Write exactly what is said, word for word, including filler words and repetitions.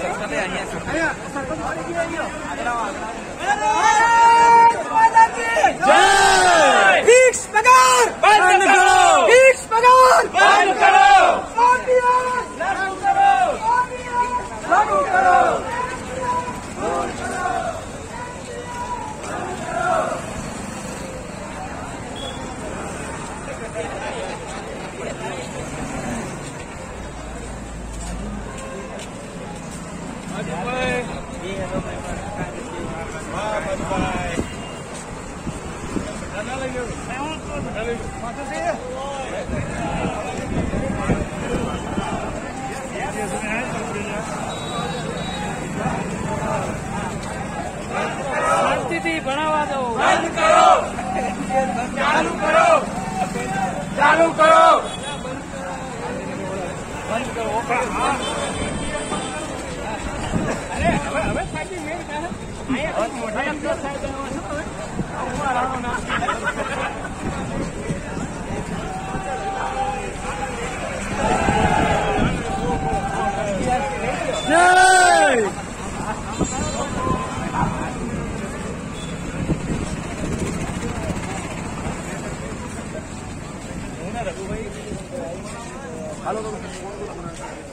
Fix पगार बंद करो, फिक्स पगार बंद करो, लागू करो, लागू करो। स्थिति बनावा दो, बंद करो, चालू करो, चालू करो, बंद करो। अरे હવે હવે સાચી મેળ કાઢ આયા મોઢા એમ સાહેબ દેવા છે હવે ઉભા રહો ના જય હાલો